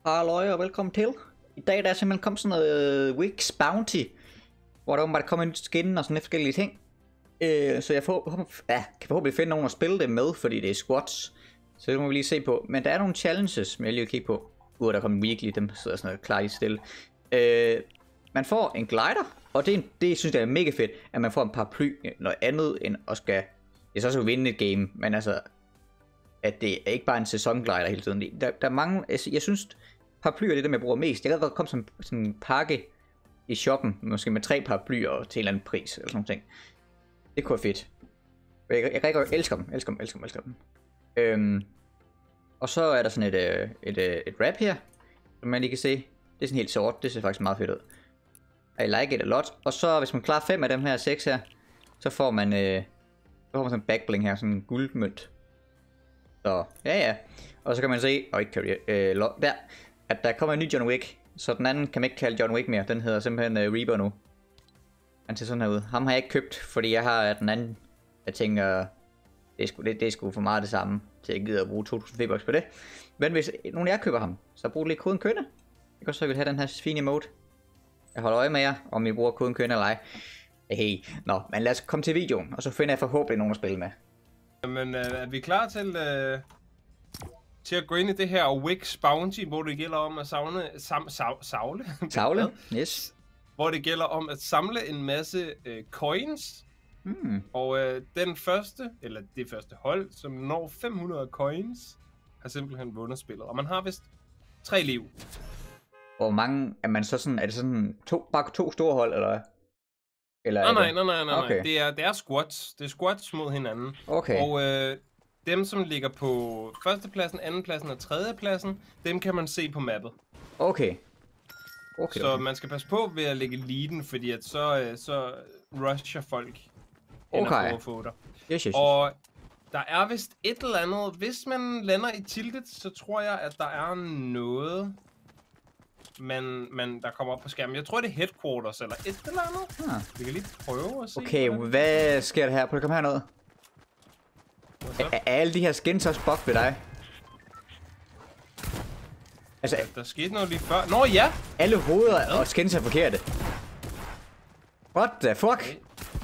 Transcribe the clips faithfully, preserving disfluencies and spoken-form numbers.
Halløj og velkommen til. I dag der er simpelthen kommet sådan noget uh, Wix Bounty, hvor der åbenbart kommer en nyt skin og sådan forskellige ting. Uh, så jeg får, ja, kan forhåbentlig finde nogen at spille det med, fordi det er squats. Så det må vi lige se på. Men der er nogle challenges, som jeg lige vil kigge på. Uh, der kommer weekly, dem sidder sådan noget klar i stille. Uh, man får en glider, og det, det synes jeg er mega fedt, at man får en paraply, noget andet end at skal... Det er så også at vinde et game, men altså... At det er ikke bare en sæsonglider hele tiden. Der, der er mange... Altså, jeg synes... Paraplyer er det, der jeg bruger mest. Jeg kan godt komme som sådan en pakke i shoppen, måske med tre paraplyer til en eller anden pris, eller sådan noget. Det kunne være fedt. Jeg, jeg, jeg, jeg elsker dem, elsker dem, elsker dem, elsker dem. Øhm, og så er der sådan et, et, et, et wrap her, som man lige kan se. Det er sådan helt sort, det ser faktisk meget fedt ud. I like it a lot. Og så hvis man klarer fem af dem her, seks her, så får man, øh, så får man sådan en backbling her, sådan en guldmønt. Så, ja ja. Og så kan man se, og ikke career, øh, der, at der kommer en ny John Wick. Så den anden kan man ikke kalde John Wick mere. Den hedder simpelthen uh, Reaper nu. Han ser sådan her ud. Ham har jeg ikke købt, fordi jeg har den anden. Jeg tænker, det er sgu, det, det er sgu for meget det samme, til jeg gider at bruge to tusind V-Bucks på det. Men hvis nogen af jer køber ham, så brug lige koden kønne. Jeg kan også så have den her fine emote. Jeg holder øje med jer, om I bruger koden kønne eller ej. Hey, nå, men lad os komme til videoen, og så finder jeg forhåbentlig nogen at spille med. Men øh, er vi klar til, øh, til at gå ind i det her Wix Bounty, hvor det gælder om at savne, sam, sav, savle? Savle, yes. Hvor det gælder om at samle en masse øh, coins. Hmm. Og øh, den første, eller det første hold, som når fem hundrede coins, har simpelthen vundet spillet. Og man har vist tre liv. Hvor mange er man så sådan, er det sådan to, bare to store hold, eller hvad? Eller nej, nej, nej, nej, nej, okay. det er, det er squats. Det er squats mod hinanden. Okay. Og øh, dem, som ligger på førstepladsen, andenpladsen og tredjepladsen, dem kan man se på mappet. Okay. Okay, så okay. man skal passe på ved at lægge leaden, fordi at så, øh, så rusher folk ind okay. og få dig. Yes, yes, yes. Og der er vist et eller andet, hvis man lander i tiltet, så tror jeg, at der er noget, man, man, der kommer op på skærmen. Jeg tror, det er headquarters eller et eller andet. Ah. Vi kan lige prøve at se. Okay, hvad sker der her? Prøv at komme herned. Er, er alle de her skins også buff ved dig? Altså, ja, der skete noget lige før. Nå ja! Alle hoveder ja. og skins er forkerte. What the fuck? Wait,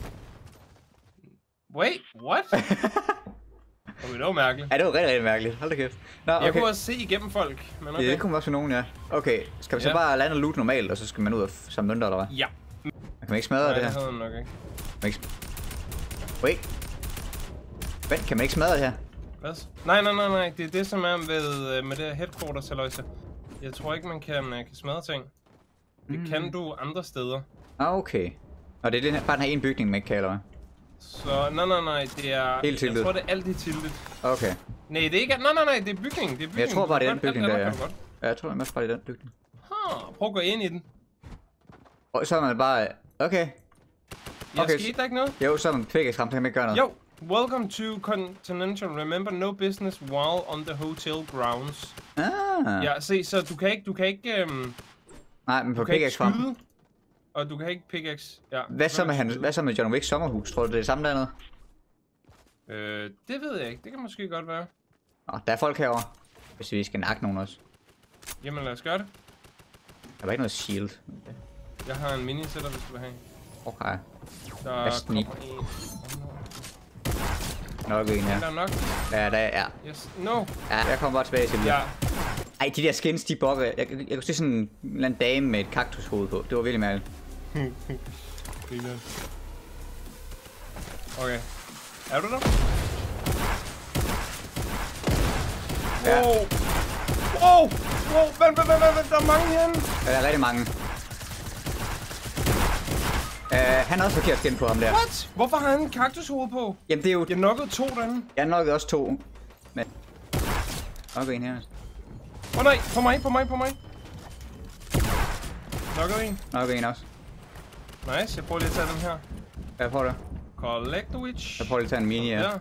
Wait what? Okay, det var mærkeligt. Ja, det var rigtig, rigtig mærkeligt. Hold da kæft. Nå, okay. Jeg kunne også se igennem folk, men okay. Ja, det kunne også være nogen, ja. Okay, skal vi så ja. bare lande og loot normalt, og så skal man ud og samle mønter, eller hvad? Ja. Kan man ikke smadre Nej, det her? det havde nok ikke. Man ikke... Wait. Vent, kan man ikke smadre det her? Hvad? Nej, nej, nej, nej. Det er det, som er med, med det her headquarters, halløjse. Jeg tror ikke, man kan, kan smadre ting. Det mm. kan du andre steder. Ah, okay. Og det er den her, bare den her ene bygning, man ikke kan, eller hvad? Så, nej, nej, nej, det er... Helt tiltet. Jeg tror, det er alt i tiltet. Okay. Nej, det er ikke... Nej, nej, nej, det er bygning. Det er bygning. Jeg tror bare, det er den bygning, der er. Ja, jeg tror, det er mest bare, det er den bygning. Huh, prøv at gå ind i den. Og så er man bare... Okay. Jeg okay. skete der ikke noget? Jo, så er man pækket frem, så kan man ikke gøre noget. Jo. Welcome to Continental. Remember, no business while on the hotel grounds. Ah. Ja, se, så du kan ikke... Du kan ikke... Øhm, Nej, men på pickaxe frem. Og du kan ikke pickaxe... Ja. Hvad så med, han, hvad så med John Wicks sommerhus? Tror du, det er det samme dernede? Øh, det ved jeg ikke. Det kan måske godt være. Nå, der er folk herovre. Hvis vi skal nakke nogen også. Jamen, lad os gøre det. Der var ikke noget shield. Jeg har en mini-sætter, hvis du vil have. Okay. Der Hvad snip? kommer en. Nok en her. Der er nok. Ja, der er. Yes. No. Ja, jeg kommer bare tilbage til det. Ja. Ej, de der skins, de bokker. Jeg, jeg, jeg kunne se sådan en eller anden dame med et kaktushoved på. Det var virkelig mærkeligt. Okay. Er du der? Ja. Wow. Wow. Wow. Vent, vent, vent, vent. Der er mange herinde. Ja, der er rigtig mange. Uh, han har også forkert skin på ham der. What? Hvorfor har han en kaktushoved på? Jamen det er jo... Jeg knokkede to derinde. Jeg knokkede også to. Men... Okay, en her. Åh oh, nej, på mig, på mig, på mig. Knokkede en. Knokkede en også. Nice, jeg prøver lige at tage den her. Hvad prøver du? Collect the witch. Jeg prøver lige at tage en mini, ja. Ja.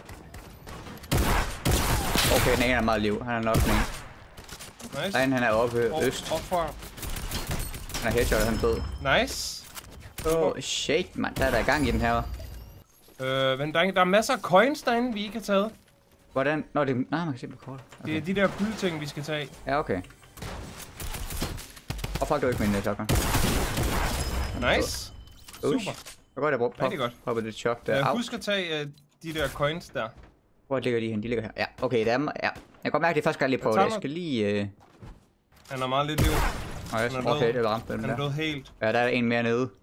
Okay, den ene er meget liv. Han er nok den ene. Nice. Den han er oppe op, øst. Op fra. Han er headshot, han er død. Nice. Oh shit, mand. Der er der gang i den her. Øh, men der, der er masser af coins derinde, vi ikke har taget. Hvordan? Nå, det er... Nej, man kan se på kort. Okay. Det er de der guldting, vi skal tage. Ja, okay. Og fuck, du ikke min shotgun. Nice. Ush. Super. Jeg godt, jeg brugte pop. Rigtig godt. Poppet det chok der. Jeg Au. husk at tage uh, de der coins der. Hvor ligger de hen? De ligger her. Ja, okay, der er... Ja. Jeg kan godt mærke, at det er første gang, jeg lige prøver det. Jeg skal lige... Uh... Han har meget lidt liv. Okay, okay, det var ramt den Han der. er død helt. Ja, der er en mere nede.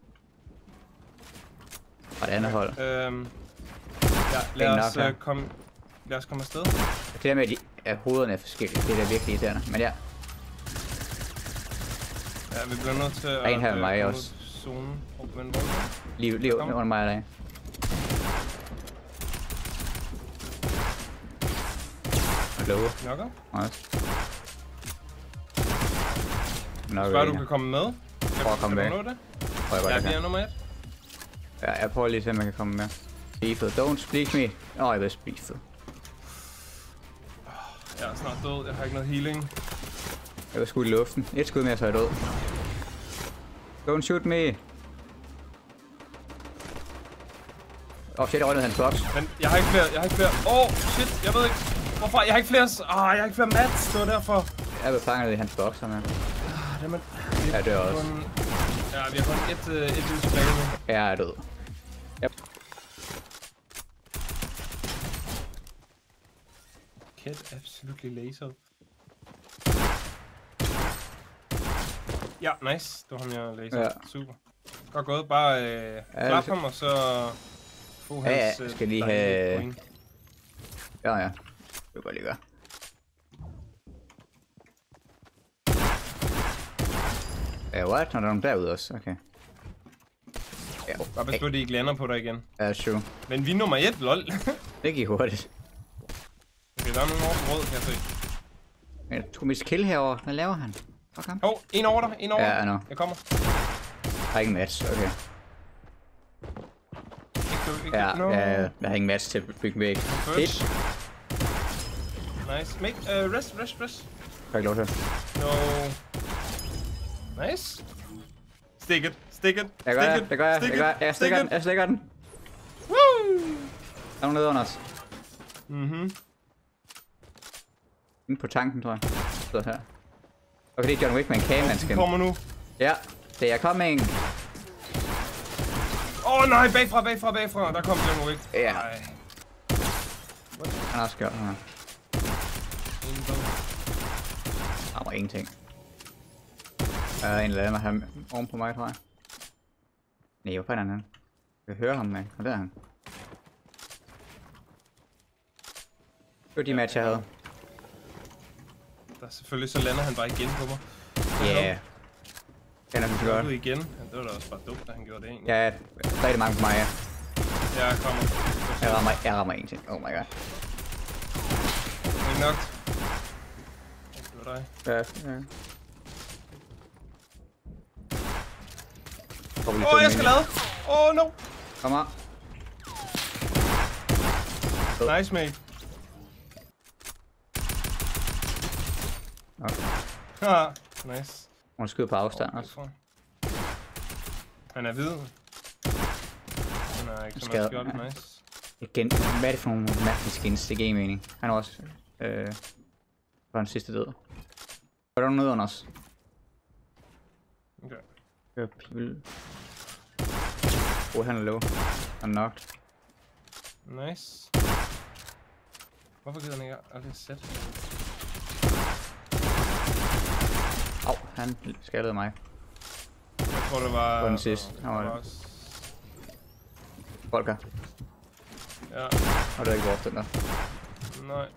Og det andet hold. Øhm... Ja, lad os uh, komme... Lad os komme afsted. Det der med, at de, ja, hovederne er forskellige. Det er da virkelig irriterende. Men ja. Ja, vi bliver nødt til at... En her med mig også. Zonen. Oh, men hvor? Lige, lige under mig der. Hallo. Knokker? Nice. Nok bare du kan komme med. Prøv at komme med. Kan du nå det? Prøv at Ja, vi er nummer et. Ja, jeg prøver lige at se, om jeg kan komme med. Beefed. Don't split me. Åh, oh, jeg vil beefed. Jeg er snart død. Jeg har ikke noget healing. Jeg var skudt i luften. Et skud mere, så er jeg død. Don't shoot me. Åh oh, shit, jeg røgnede hans box. Men jeg har ikke flere. Jeg har ikke flere. Åh, oh, shit. Jeg ved ikke. Hvorfor? Jeg har ikke flere. Ah, jeg har ikke flere mats. Det var derfor. Jeg blev fanget i hans box, mand. Ah, det er Ja, det er også. kun... Ja, vi har kun et, uh, et liv tilbage nu. Ja, jeg er død. Yep. Kid absolutely laser. Ja, nice. Det var ham, jeg laser. Ja. Super. Godt gået. Bare øh, Ja, klap så- ham, og så få Ja, ja, hans... jeg skal lige dejlige have- point. Ja, ja. Det vil godt lige gøre. Ja, what? Nå, der er nogen derude også. Okay. Ja, Bare pas på, at de ikke lander på dig igen. ja, true. Men vi er nummer et, lol. Det gik hurtigt. Okay, der er nogen over på rød, kan jeg se. Jeg tog mit skill herover. Hvad laver han? Fuck ham. Hov, en over dig, en over Ja, dig. I know. Jeg kommer. Der er ikke en match, okay. Ikke, du- ikke, Ja, no. ja, jeg har ingen match til at bygge væk. First. Hit. Nice. Make, uh, rest, rest, rest. Har ikke lov til. No. Nice. Stick it, stick it, Jeg gør stick det, it, det gør jeg, stick det gør it, jeg. Jeg stick stikker den, it. jeg stikker den. Woo! Der er nogen nede under os. Mhm. Inde på tanken, tror jeg. Så her. Okay, det er John Wick med en kage, man De skal. kommer nu. Ja, det er coming. Åh oh, nej, bagfra, bagfra, bagfra. Der kom John Wick. Ja. Nej. Han har også gjort den her. Ingen død. Der var ingenting. Der er en eller anden her oven på mig, tror jeg. Nej, hvor fanden er han? Jeg kan høre ham med. Og der er han. Det var de match, jeg havde. Der er selvfølgelig, så lander han bare igen på mig. Ja. Yeah. Den er så Godt. godt. Ud igen. Ja, det var da også bare dumt, at han gjorde det egentlig. Ja, rigtig mange på mig, ja. Jeg kommer. Jeg rammer, jeg rammer ingenting. Oh my god. Ikke nok. Det var dig. Ja, ja. Åh, oh, jeg skal lade! Åh, oh, no! Kom her. Nice, mate. Okay. Haha, nice. Hun skyder på afstand også. Hvorfor? Han er hvid. Han er ikke så Skadet, meget skjold, ja. nice. Igen, hvad er det for nogle mærkelige skins? Det giver ingen mening. Han er også... Øh... Var den sidste død. Var der noget under os? Okay. Hør people. Oh, han er low. Han er knocked. Nice. Hvorfor gider han ikke aldrig sæt? Au, han skadede mig. Jeg tror, det var... Det var den sidste. Det Han var var det. også... Volker. Ja, Og det er ikke vores, den der. nej.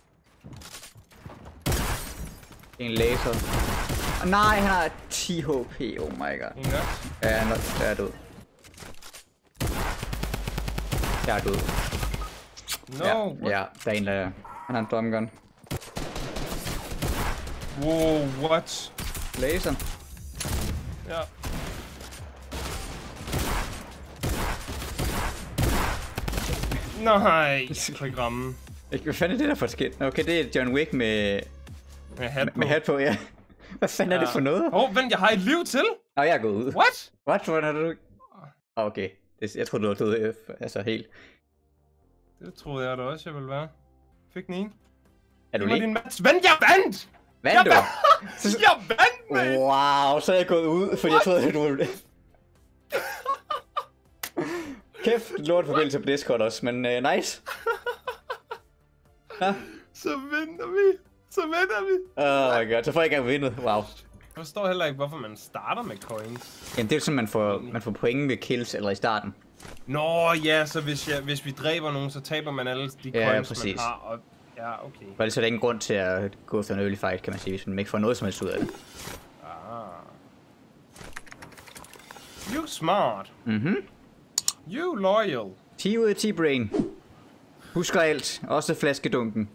En laser. Oh, nej, han har ti H P. Oh my god. En nok. Ja, han er, jeg er død. Jeg er død. No, ja, what? ja, der er en, der... Han har en drumgun. Wow, what? Laser. Ja. Nej, jeg kan ikke ramme. Ikke, hvad fanden er det der for et skin? Okay, det er John Wick med, Med hat på. med hat på, ja. Hvad fanden ja. er det for noget? Åh, oh, vent, jeg har et liv til! Nå, jeg er gået ud. What? What? Hvordan har du... Okay, det, jeg troede, du var død, øh, altså helt. Det troede jeg da også, jeg ville være. Fik den ene. Er du Det var lige? din match. Vent, jeg vandt! Vandt du? Så... Jeg vandt, mate! Wow, så er jeg gået ud, fordi jeg troede, at du ville... Kæft, lort forbindelse på Discord også, men uh, nice. Ja. Så vinder vi. Så vinder vi. Oh my god, så får jeg ikke engang vundet. Wow. Jeg forstår heller ikke, hvorfor man starter med coins. Jamen, det er jo sådan, man får, man får point ved kills eller i starten. Nå ja, så hvis, jeg, hvis vi dræber nogen, så taber man alle de Ja, coins, præcis. man har. Og... Ja, okay. For ellers er der ingen grund til at gå for en early fight, kan man sige, hvis man ikke får noget som helst ud af det. Ah. You smart. Mhm. You loyal. ti ud af ti brain. Husker alt, også flaskedunken.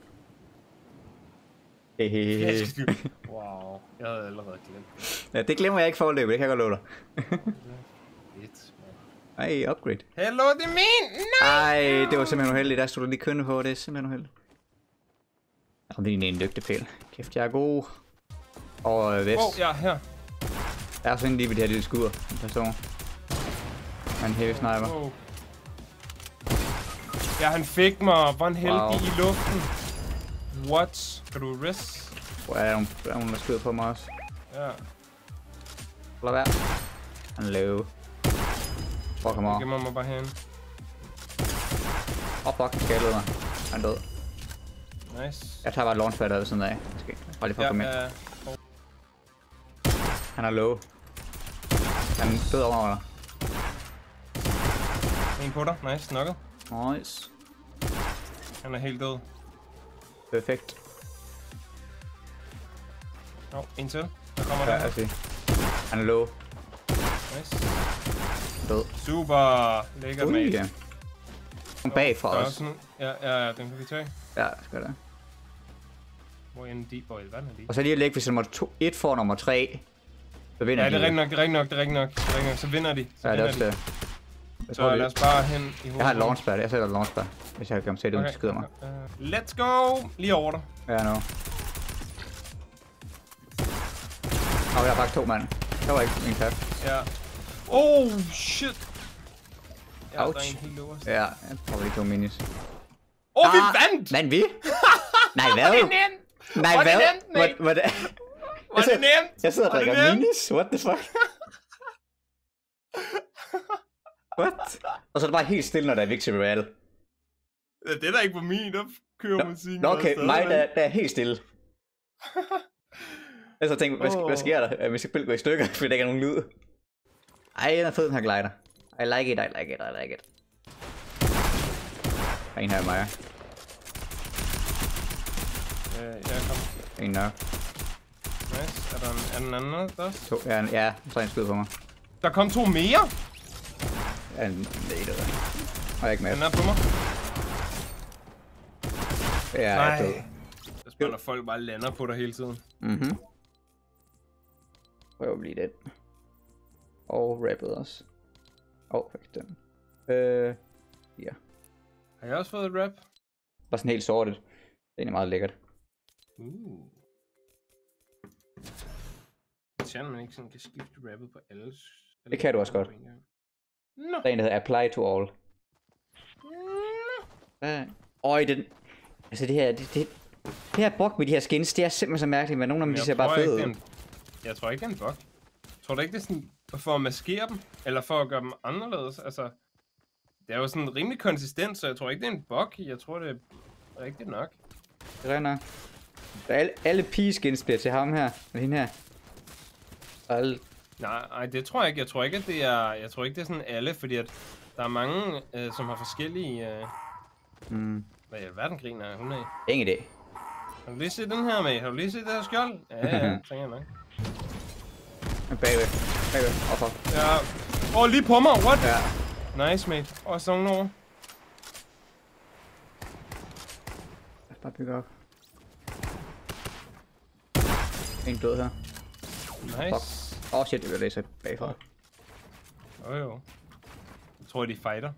Hehehe. Wow, jeg havde allerede glemt. Ja, det glemmer jeg ikke forløbet, det kan jeg godt love dig. Fedt, Ej, upgrade. Hello, det er min! Ej, det var simpelthen uheldigt, der stod du lige kønne på, det er simpelthen uheldigt. Jamen, det er en lygtepæl. Kæft, jeg er god. Og øh, vest. Åh, oh, jeg er her. Jeg er sådan lige ved det her lille skud, der står. En heavy sniper. Oh. Ja, han fik mig. Hvor en heldig Wow. i luften. What? Kan du rest? Hvor er der nogen, der, er nogen, der skyder på mig også? Ja. Lad være. Han løb. Fuck ham over. Jeg gemmer mig bare hen. Åh, oh, fuck, han skaldede mig. Han er død. Nice. Jeg tager bare et launchpad der ved siden af. Måske. Bare lige for at komme ind. Ja, oh. Han er low. Han er død over dig. En på dig. Nice. Knocket. Nice. Han er helt død. Perfekt. Nå, oh, en til. Der kommer Ja, der. jeg siger. Han er low. Nice. Død. Super. Lækkert, Ui, mate. ja. Kom bagfra Der er også. sådan... Ja, ja, ja, den kan vi tage. Ja, skal det. Hvor er en deep boy? Hvad er den Og så lige at lægge, hvis nummer to, et får nummer tre, så vinder Ja, de. det er rigtigt nok, det er rigtigt nok, det er rigtigt nok. Det er rigtigt nok. Så vinder de. Så Ja, det er vinder også de. det. Jeg, Så tror, lad os bare hen i hovedet. jeg har et launchpad, jeg sætter et launchpad, hvis jeg kan se det, uden de skyder mig. Uh, let's go! Lige over dig. Ja, nu. Og jeg har faktisk to mand. Der var ikke en tap. Ja. Oh, shit! Ja, Ouch. der er en helt øverst. Ja, jeg tror lige to minis. Åh, oh, vi Ah, vandt! Vandt vi? Nej, hvad? Var det nemt? Nej, Var det hvad? nemt, mate? Hvad? Hvad? Var det nemt? Jeg sidder og Var det drikker nemt? minis. What the fuck? What? Og så er det bare helt stille, når der er Victory Royale. Ja, det er der ikke på min, der kører musikken. Nå, okay, stadig, mig men- der, der er helt stille. Jeg så tænkte, hvad, Åh. hvad sker der? Hvis jeg går i stykker, fordi der ikke er nogen lyd. Ej, den er fed, den her glider. I like it, I like it, I like it. Der er en her i mig. Ja, ja, kom. En nok. Nice. Er der en, er den anden der også? To, ja, ja, så er en skud på mig. Der kom to mere. Ja, en nej, det der. Og jeg er ikke med. Den er på mig. Ja, jeg er død. Det er spændende, at folk bare lander på dig hele tiden. Mhm. Prøv at blive det. Og rappet også. Åh, oh, fik den. Øh, ja. Har jeg også fået et rap? Bare sådan helt sortet. Det er egentlig meget lækkert. Uh. Tjern, man ikke sådan kan skifte rappet på alle... Det kan du også godt. Nå. Der er en, der hedder Apply to All. Ja. Øj, den... Altså det her... Det, det, det her bug med de her skins, det er simpelthen så mærkeligt, men nogle af dem, de Jeg ser bare tror ikke, fede det er ud. en- Jeg tror ikke, det er en bug. Tror du ikke, det er sådan for at maskere dem? Eller for at gøre dem anderledes? Altså... Det er jo sådan rimelig konsistent, så jeg tror ikke, det er en bug. Jeg tror, det er rigtigt nok. Det er nok. Der er alle, alle pigeskins bliver til ham her, og hende her. Og alle... Nej, nej, det tror jeg ikke. Jeg tror ikke, at det er... Jeg tror ikke, det er sådan alle, fordi at der er mange, øh, som har forskellige... Øh... Mm. Hvad i alverden griner hun af? Ingen idé. Har du lige set den her med? Har du lige set det her skjold? Ja, ja, tænker jeg nok. Bagved. Bagved. Åh, oh, fuck. Ja. Åh, oh, lige på mig. What? Ja. Nice, mate. Og så over. Lad os bare bygge op. En død her. Nice. Åh oh, shit, det vil læse bagfra. Jo, jo. Jeg tror, de fighter.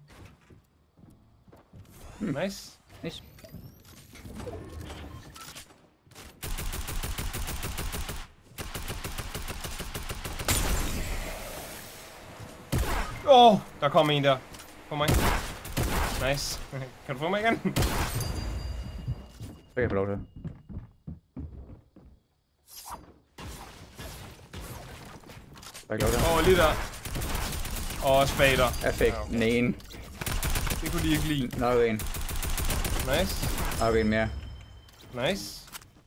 Hmm. Nice. Nice. Åh, oh, der kom en der. På mig. Nice. Kan du få mig igen? Så kan jeg få lov til. Hvad gjorde det? Åh, oh, lige der. Åh, oh, spader. Jeg fik Ja, okay. den ene. Det kunne de ikke lide. Nok en. Nice. Nok en mere. Nice.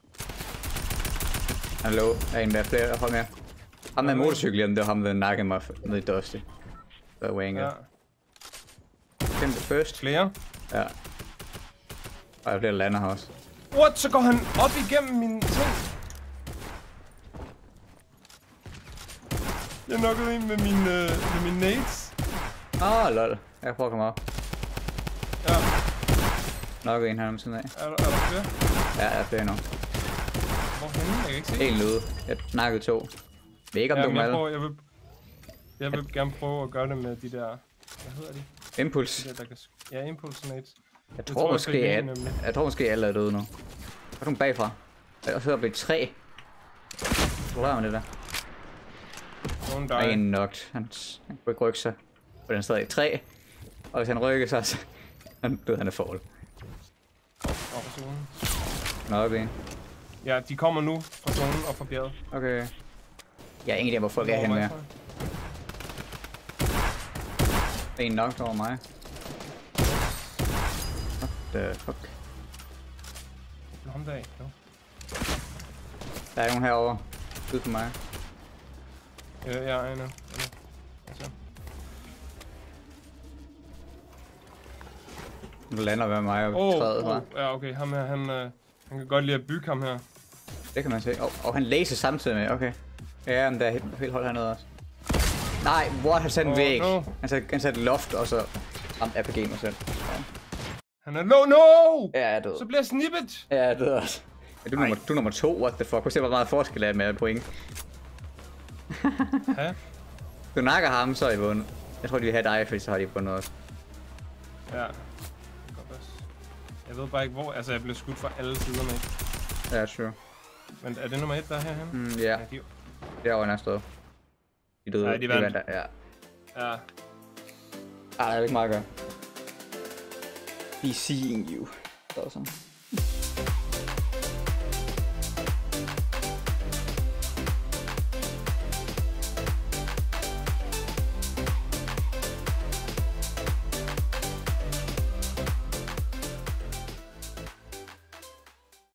Hallo, er en der er flere hold mere. Ham med motorcykel, det var ham, der nakkede mig ned i Dusty. Der var Ja. Kæmpe first. Flere. Ja. Og jeg bliver lander her også. What? Så går han op igennem mine ting. Jeg knockede en med mine, øh, med mine nades. Åh, oh, lol. Jeg prøver at komme op. Ja. Nok en her om siden af. Er der, er der flere? Ja, der er flere nu. Hvorhenne? Jeg kan ikke se. En lude. Jeg snakkede to. Jeg ved ikke, om Ja, du men jeg, med. prøver, jeg, vil, jeg vil gerne prøve at gøre det med de der... Hvad hedder de? Impuls. De der, der kan... Ja, impulse nades. Jeg Det tror, tror jeg måske, fik en, at, nemlig. jeg tror måske, alle er døde nu. Er du bagfra? Og så er der et træ. Hvor er det der? Nogen Der er der en knocked. Han, han kunne ikke rykke sig. For den stadig i træ. Og hvis han rykker sig, så han døde han af fall. over zonen. Nok en. Ja, de kommer nu fra zonen og fra bjerget. Okay. Jeg er ingen idé, hvor folk er Over henne mig, mere. tror jeg. En knocked over mig. What the fuck? Nå, ham der af. No. Der er nogen herovre. Ud for mig. Ja, ja, I know. I know. Altså. Nu lander ved mig og Åh, træet oh, fra. oh, ja, okay. Ham her, han, øh, han kan godt lide at bygge ham her. Det kan man se. Og, og han læser samtidig med, okay. Ja, men der er helt, helt hold hernede også. Nej, what? Han satte en Åh, væg. no. Han satte, han satte loft, og så ramte R P G mig selv. Ja. Han er no, no! Ja, jeg er død. Så bliver jeg snippet! Ja, jeg er død også. Ja, du, er nummer, du er nummer to, what the fuck. Prøv at se, hvor meget forskel er med point. Ja. Du nakker ham, så er I vundet. Jeg tror, de vil have dig, fordi så har de vundet også. Ja. Det kan godt også. Jeg ved bare ikke hvor. Altså, jeg blev skudt fra alle sider med. Ja, sure. Men er det nummer et, der er herhenne? Mm, ja, Ja, de... derovre er stået. De døde. Nej, de vandt. der. Ja. Ja. Ah, der er ikke meget at gøre. Be seeing you. Så sådan.